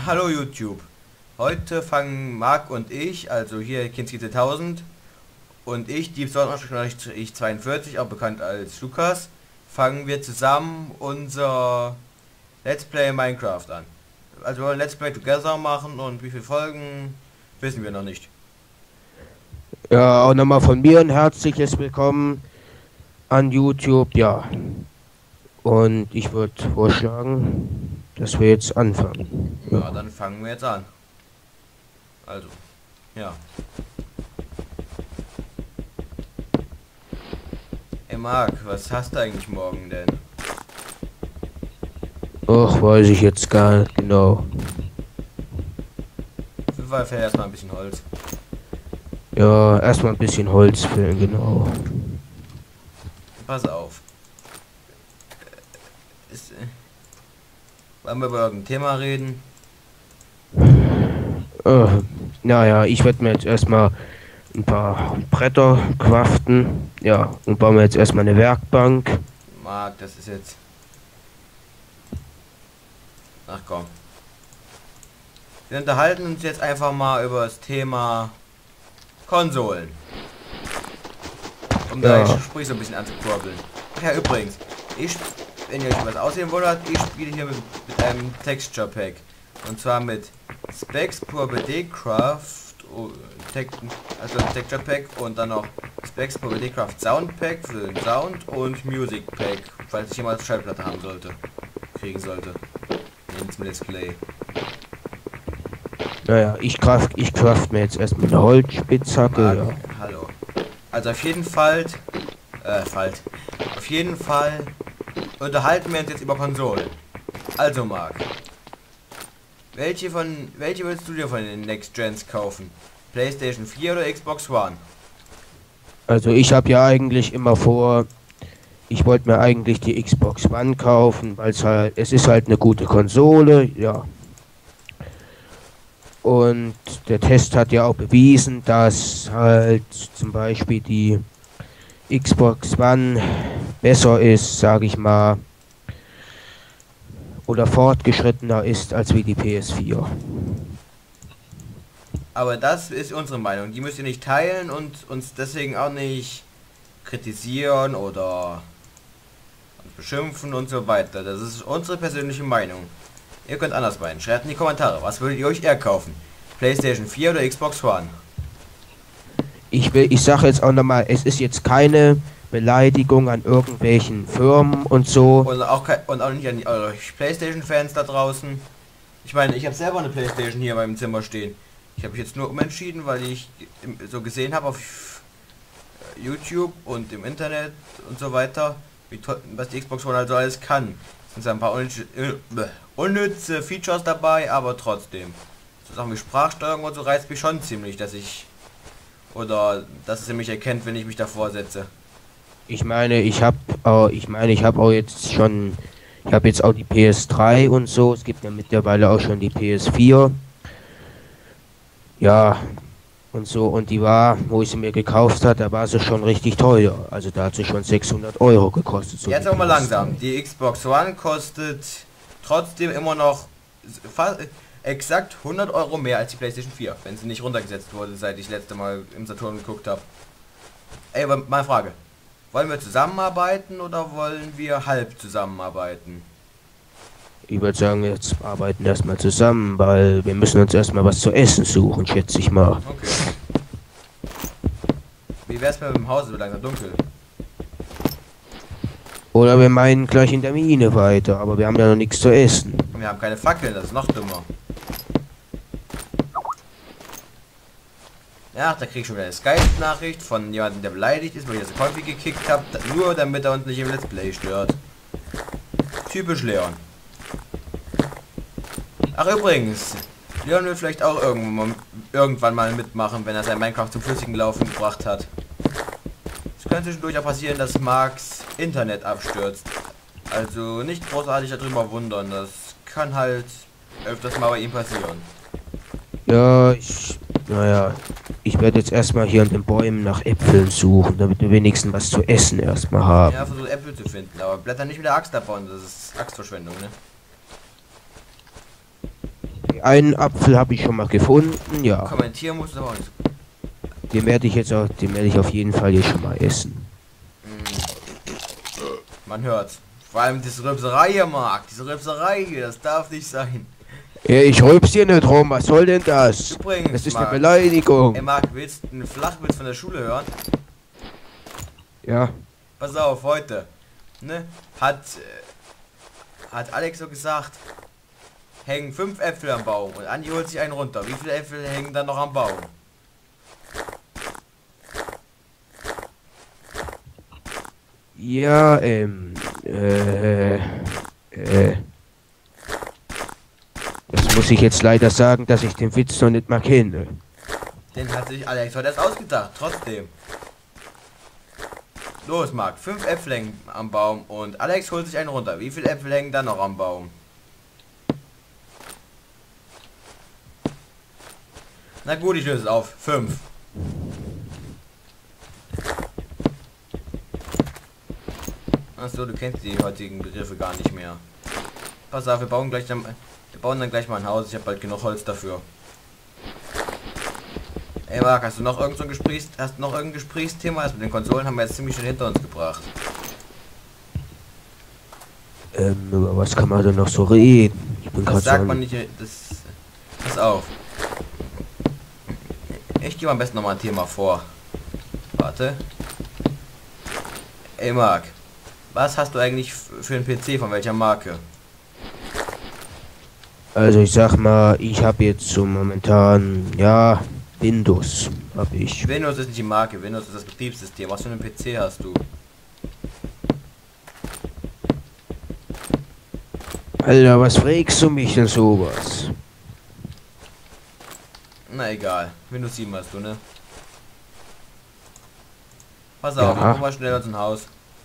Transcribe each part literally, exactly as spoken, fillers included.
Hallo YouTube. Heute fangen Marc und ich, also hier Kinski zehntausend und ich, die ich zweiundvierzig, auch bekannt als Lukas, fangen wir zusammen unser Let's Play Minecraft an. Also wir wollen Let's Play Together machen und wie viele Folgen wissen wir noch nicht. Ja, auch nochmal von mir ein herzliches Willkommen an YouTube, ja. Und ich würde vorschlagen, dass wir jetzt anfangen. Ja, ja, dann fangen wir jetzt an. Also, ja. Ey Marc, was hast du eigentlich morgen denn? Ach, weiß ich jetzt gar nicht genau. Auf jeden Fall fällt erstmal ein bisschen Holz. Ja, erstmal ein bisschen Holz fällen, genau. Pass auf. Ist, äh, wollen wir über irgendein Thema reden? Äh, naja, ich werde mir jetzt erstmal ein paar Bretter craften. Ja, und bauen wir jetzt erstmal eine Werkbank. Marc, das ist jetzt... Ach komm. Wir unterhalten uns jetzt einfach mal über das Thema Konsolen. Um Ja. da ich sprich so ein bisschen anzukurbeln. Ja, übrigens, ich, wenn ihr euch was aussehen wollt, ich spiele hier mit, mit einem Texture Pack. Und zwar mit Specs Pro B D Craft, oh, Tec, also Texture Pack und dann noch Specs Pro B D Craft Sound Pack für den Sound und Music Pack, falls ich jemals Schallplatte haben sollte, kriegen sollte. Ins Let's Play. Naja, ich craft, ich craft mir jetzt erstmal eine Holzspitzhacke. Marc, Ja. hallo. Also auf jeden Fall, äh, Fall. Auf jeden Fall unterhalten wir uns jetzt über Konsolen. Also Marc, welche von, welche würdest du dir von den Next Gens kaufen? PlayStation vier oder Xbox One? Also ich habe ja eigentlich immer vor, ich wollte mir eigentlich die Xbox One kaufen, weil es halt, es ist halt eine gute Konsole, ja. Und der Test hat ja auch bewiesen, dass halt zum Beispiel die Xbox One besser ist, sage ich mal, oder fortgeschrittener ist als wie die P S vier. Aber das ist unsere Meinung. Die müsst ihr nicht teilen und uns deswegen auch nicht kritisieren oder uns beschimpfen und so weiter. Das ist unsere persönliche Meinung. Ihr könnt anders meinen. Schreibt in die Kommentare, was würdet ihr euch eher kaufen? PlayStation vier oder Xbox One? Ich will, ich sage jetzt auch nochmal, es ist jetzt keine Beleidigung an irgendwelchen Firmen und so. Und auch, kein, und auch nicht an die euch PlayStation-Fans da draußen. Ich meine, ich habe selber eine PlayStation hier in meinem Zimmer stehen. Ich habe mich jetzt nur umentschieden, weil ich so gesehen habe auf YouTube und im Internet und so weiter, wie toll, was die Xbox One also alles kann. Es sind ein paar unnütze, äh, unnütze Features dabei, aber trotzdem. So Sachen wie Sprachsteuerung und so reizt mich schon ziemlich, dass ich... Oder dass es mich erkennt, wenn ich mich davor setze. Ich meine, ich habe, äh, ich meine, ich habe auch jetzt schon, ich habe jetzt auch die P S drei und so. Es gibt ja mittlerweile auch schon die P S vier. Ja, und so. Und die war, wo ich sie mir gekauft hat, da war sie schon richtig teuer. Also da hat sie schon sechshundert Euro gekostet. So Jetzt die auch mal P S. langsam. Die Xbox One kostet trotzdem immer noch fast exakt hundert Euro mehr als die PlayStation vier, wenn sie nicht runtergesetzt wurde, seit ich letzte Mal im Saturn geguckt habe. Ey, aber meine Frage. Wollen wir zusammenarbeiten oder wollen wir halb zusammenarbeiten? Ich würde sagen, jetzt arbeiten erstmal zusammen, weil wir müssen uns erstmal was zu essen suchen, schätze ich mal. Okay. Wie wär's mit dem Haus, so langsam dunkel? Oder wir meinen gleich in der Mine weiter, aber wir haben ja noch nichts zu essen. Wir haben keine Fackeln, das ist noch dümmer. Ja, da krieg ich schon wieder eine Skype-Nachricht von jemandem, der beleidigt ist, weil ich das Konfi gekickt habe, nur damit er uns nicht im Let's Play stört. Typisch Leon. Ach übrigens, Leon will vielleicht auch irgendwann mal, irgendwann mal mitmachen, wenn er sein Minecraft zum flüssigen Laufen gebracht hat. Es könnte zwischendurch auch passieren, dass Marks Internet abstürzt. Also nicht großartig darüber wundern, das kann halt öfters mal bei ihm passieren. Ja, ich, naja, ich werde jetzt erstmal hier an den Bäumen nach Äpfeln suchen, damit wir wenigstens was zu essen erstmal haben. Ja, versucht Äpfel zu finden, aber blätter nicht mit der Axt abbauen, das ist Axtverschwendung, ne? einen Apfel habe ich schon mal gefunden, ja. Kommentieren musst du aber auch nicht. Den werde ich jetzt auch, den werde ich auf jeden Fall jetzt schon mal essen. Man hört's. Vor allem diese Rülpserei hier, Marc. Diese Rülpserei hier, das darf nicht sein. Ja, ich rülps hier nicht rum, was soll denn das? Übrigens, das ist Marc, eine Beleidigung. Ey Marc, willst du einen Flachwitz von der Schule hören? Ja. Pass auf, heute, ne, hat, äh, hat Alex so gesagt, hängen fünf Äpfel am Baum und Andi holt sich einen runter. Wie viele Äpfel hängen dann noch am Baum? Ja, ähm, äh, äh, das muss ich jetzt leider sagen, dass ich den Witz noch nicht mal kenne. Den hat sich Alex heute erst ausgedacht, trotzdem. Los, Marc, fünf Äpfel hängen am Baum und Alex holt sich einen runter. Wie viele Äpfel hängen dann noch am Baum? Na gut, ich löse es auf. Fünf. Achso, du kennst die heutigen Begriffe gar nicht mehr. Pass auf, wir bauen gleich dann, wir bauen dann gleich mal ein Haus. Ich habe bald genug Holz dafür. Ey Marc, hast du noch irgend so ein Gesprächs, hast du noch irgendein Gesprächsthema? Also mit den Konsolen haben wir jetzt ziemlich schon hinter uns gebracht. Ähm, über was kann man denn noch so reden? Ich bin Das gerade sagt so man nicht. Das. Pass auf. Ich gebe am besten noch mal ein Thema vor. Warte. Ey Marc, was hast du eigentlich für einen P C, von welcher Marke? Also ich sag mal, ich habe jetzt so momentan, ja, Windows habe ich. Windows ist nicht die Marke, Windows ist das Betriebssystem. Was für einen P C hast du? Alter, was fragst du mich denn sowas? Na egal, Windows sieben hast du, ne? Pass auf, Ja. guck mal schnell aus dem Haus.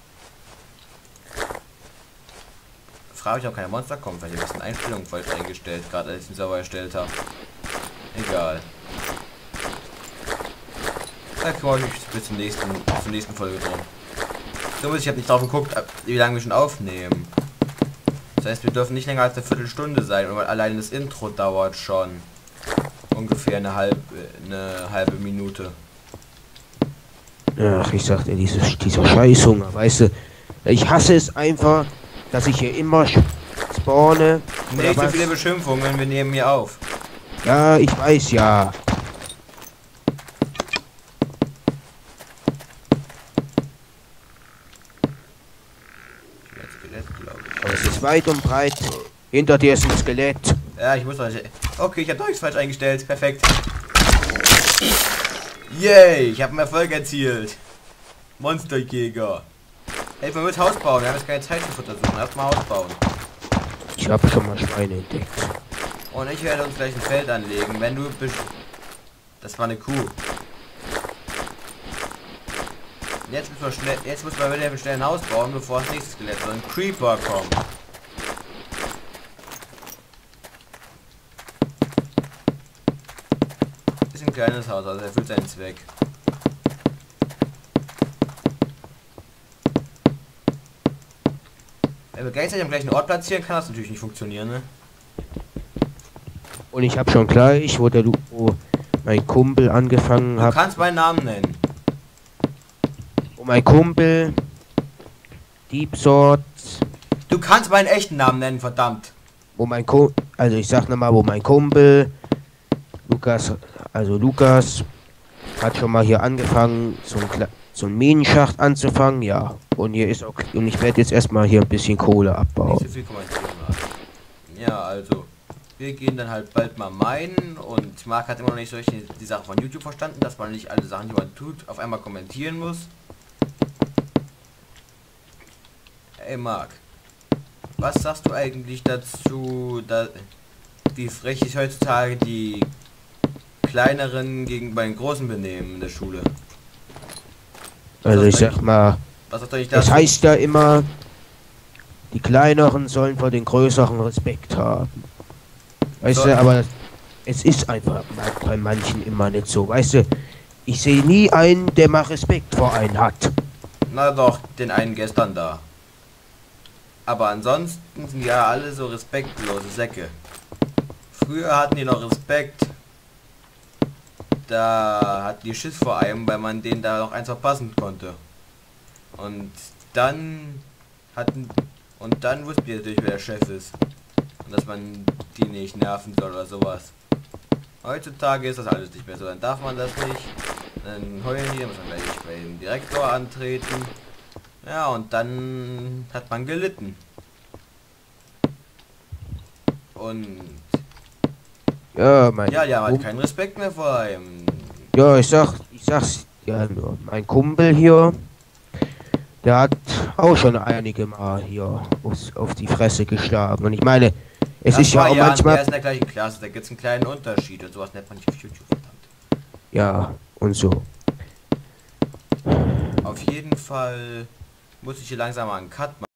Frage ich, ob keine Monster kommen. Vielleicht habe ich ein bisschen Einstellungen falsch eingestellt, gerade als ich den Server erstellt habe. Egal. Dann kümmere ich mich bis zum nächsten, bis zur nächsten Folge drum. So, ich habe nicht drauf geguckt, wie lange wir schon aufnehmen. Das heißt, wir dürfen nicht länger als eine Viertelstunde sein, weil allein das Intro dauert schon ungefähr eine halbe, eine halbe Minute. Ach, ich sag dir, dieses, dieser Scheißhunger, weißt du, ich hasse es einfach, dass ich hier immer spawne. Nicht so was? viele Beschimpfungen, wir nehmen hier auf. Ja, ich weiß ja. Aber es ist weit und breit. Hinter dir ist ein Skelett. Ja, ich muss mal. Okay, ich habe doch nichts falsch eingestellt. Perfekt. Yay, ich habe einen Erfolg erzielt. Monsterjäger. Ey, man wird Haus bauen. Wir haben jetzt keine Zeit für Futter suchen. Erstmal Haus bauen. Ich habe schon mal Schweine entdeckt. Und ich werde uns gleich ein Feld anlegen. Wenn du bist. Das war eine Kuh. Jetzt müssen wir schnell. Jetzt müssen wir wieder schnell ein Haus bauen, bevor das nächste Skelett oder ein Creeper kommt. Ist ein kleines Haus, also erfüllt seinen Zweck. Wenn wir gleichzeitig am gleichen Ort platzieren, kann das natürlich nicht funktionieren, ne? Und ich habe schon gleich, wo der Lu wo mein Kumpel angefangen Du hat. kannst meinen Namen nennen. Wo mein Kumpel Deep Sword, Du kannst meinen echten Namen nennen, verdammt. wo mein Kumpel, also ich sag nochmal, wo mein Kumpel Lukas, also Lukas hat schon mal hier angefangen, so ein, Kle- so ein Minenschacht anzufangen, ja. Und hier ist auch, und ich werde jetzt erstmal hier ein bisschen Kohle Nicht abbauen. so viel kommentieren. Ja, also. Wir gehen dann halt bald mal meinen und Marc hat immer noch nicht so richtig die Sache von YouTube verstanden, dass man nicht alle Sachen, die man tut, auf einmal kommentieren muss. Ey Marc, was sagst du eigentlich dazu, da, wie frech sich heutzutage die kleineren gegenüber den großen benehmen in der Schule? Also ich sag mal, Was sagt euch das das? heißt ja immer, die Kleineren sollen vor den Größeren Respekt haben. Weißt So. du, aber es ist einfach bei manchen immer nicht so. Weißt du, ich sehe nie einen, der mal Respekt vor einen hat. Na doch, den einen gestern da. Aber ansonsten sind ja alle so respektlose Säcke. Früher hatten die noch Respekt. Da hatten die Schiss vor einem, weil man den da noch eins verpassen konnte. Und dann hatten und dann wussten die natürlich, wer der Chef ist. Und dass man die nicht nerven soll oder sowas. Heutzutage ist das alles nicht mehr so, dann darf man das nicht. Dann heulen die, dann muss man gleich bei dem Direktor antreten. Ja, und dann hat man gelitten. Und Ja, mein ja, die haben halt Kumpel, keinen Respekt mehr vor einem. ja, ich sag, ich sag's ja nur, mein Kumpel hier, der hat auch schon einige Mal hier aufs, auf die Fresse geschlagen. Und ich meine, es Nach ist ja zwei auch Jahren, der manchmal, ist in der gleichen Klasse, da gibt es einen kleinen Unterschied und sowas nennt man nicht auf YouTube, verdammt. ja, und so. Auf jeden Fall muss ich hier langsam mal einen Cut machen.